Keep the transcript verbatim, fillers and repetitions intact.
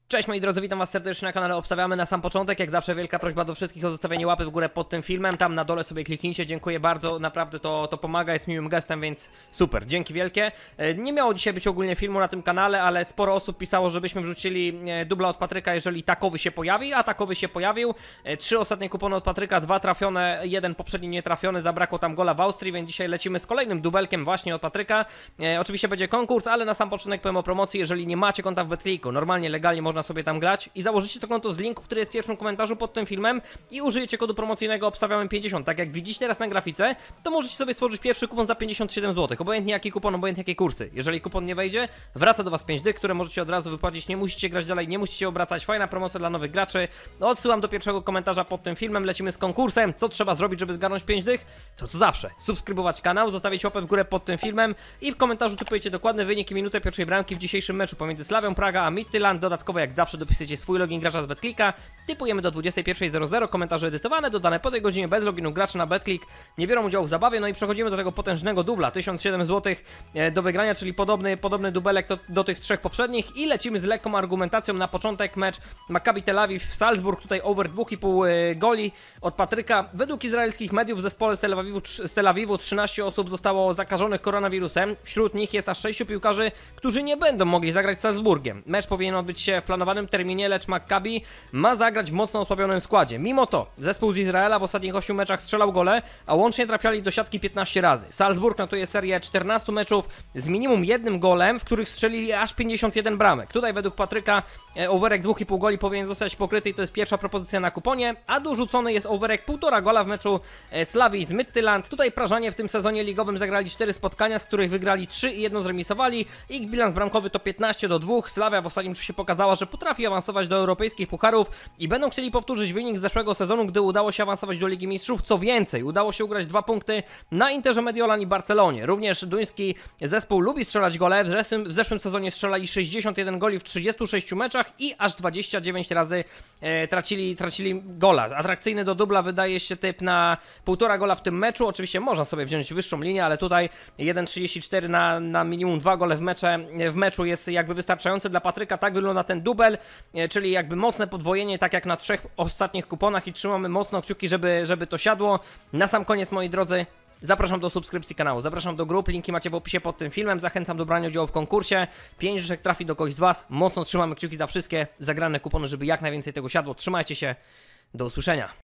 Cześć moi drodzy, witam was serdecznie na kanale Obstawiamy. Na sam początek, jak zawsze, wielka prośba do wszystkich o zostawienie łapy w górę pod tym filmem. Tam na dole sobie kliknijcie, dziękuję bardzo, naprawdę to, to pomaga, jest miłym gestem, więc super, dzięki wielkie. Nie miało dzisiaj być ogólnie filmu na tym kanale, ale sporo osób pisało, żebyśmy wrzucili dubla od Patryka, jeżeli takowy się pojawi, a takowy się pojawił. Trzy ostatnie kupony od Patryka, dwa trafione, jeden poprzedni nietrafiony, zabrakło tam gola w Austrii, więc dzisiaj lecimy z kolejnym dubelkiem właśnie od Patryka. Oczywiście będzie konkurs, ale na sam początek powiem o promocji, jeżeli nie macie konta w BetClicku, normalnie, legalnie można sobie tam grać i założycie to konto z linku, który jest w pierwszym komentarzu pod tym filmem i użyjecie kodu promocyjnego Obstawiamy pięćdziesiąt. Tak jak widzicie teraz na grafice, to możecie sobie stworzyć pierwszy kupon za pięćdziesiąt siedem złotych. Obojętnie jaki kupon, obojętnie jakie kursy. Jeżeli kupon nie wejdzie, wraca do was pięć dych, które możecie od razu wypłacić. Nie musicie grać dalej, nie musicie obracać. Fajna promocja dla nowych graczy. Odsyłam do pierwszego komentarza pod tym filmem. Lecimy z konkursem. Co trzeba zrobić, żeby zgarnąć pięć dych? To co zawsze. Subskrybować kanał, zostawić łapę w górę pod tym filmem i w komentarzu typujecie dokładny wynik i minutę pierwszej bramki w dzisiejszym meczu pomiędzy Slawią Praga a Midtjylland. Dodatkowo jak zawsze dopisujecie swój login gracza z BetClicka. Typujemy do dwudziestej pierwszej zero zero, komentarze edytowane, dodane po tej godzinie bez loginu graczy na BetClick. Nie biorą udziału w zabawie, no i przechodzimy do tego potężnego dubla. tysiąc siedem złotych do wygrania, czyli podobny, podobny dubelek do, do tych trzech poprzednich i lecimy z lekką argumentacją na początek mecz Maccabi Tel Awiw w Salzburg, tutaj over dwa i pół goli od Patryka. Według izraelskich mediów w zespole z Tel Awiwu, z Tel Awiwu trzynaście osób zostało zakażonych koronawirusem. Wśród nich jest aż sześciu piłkarzy, którzy nie będą mogli zagrać z Salzburgiem. Mecz powinien odbyć się w planowanym terminie, lecz Maccabi ma zagrać w mocno osłabionym składzie. Mimo to zespół z Izraela w ostatnich ośmiu meczach strzelał gole, a łącznie trafiali do siatki piętnaście razy. Salzburg notuje serię czternastu meczów z minimum jednym golem, w których strzelili aż pięćdziesiąt jeden bramek. Tutaj według Patryka e, overek dwa i pół goli powinien zostać pokryty i to jest pierwsza propozycja na kuponie, a dorzucony jest overek półtora gola w meczu e, Slawii z Midtjylland. Tutaj Prażanie w tym sezonie ligowym zagrali cztery spotkania, z których wygrali trzy i jedno zremisowali. Ich bilans bramkowy to piętnaście do dwóch. Slawia w ostatnim czasie pokazała, że potrafi awansować do europejskich pucharów i będą chcieli powtórzyć wynik z zeszłego sezonu, gdy udało się awansować do Ligi Mistrzów. Co więcej, udało się ugrać dwa punkty na Interze Mediolan i Barcelonie. Również duński zespół lubi strzelać gole. W zeszłym, w zeszłym sezonie strzelali sześćdziesiąt jeden goli w trzydziestu sześciu meczach i aż dwadzieścia dziewięć razy e, tracili, tracili gola. Atrakcyjny do dubla wydaje się typ na półtora gola w tym meczu. Oczywiście można sobie wziąć wyższą linię, ale tutaj jeden trzydzieści cztery na, na minimum dwa gole w, mecze, w meczu jest jakby wystarczający dla Patryka. Tak wygląda ten dubel, e, czyli jakby mocne podwojenie, tak jak na trzech ostatnich kuponach i trzymamy mocno kciuki, żeby, żeby to siadło. Na sam koniec, moi drodzy, zapraszam do subskrypcji kanału, zapraszam do grup, linki macie w opisie pod tym filmem, zachęcam do brania udziału w konkursie, pięć rzeczek trafi do kogoś z was, mocno trzymamy kciuki za wszystkie zagrane kupony, żeby jak najwięcej tego siadło, trzymajcie się, do usłyszenia.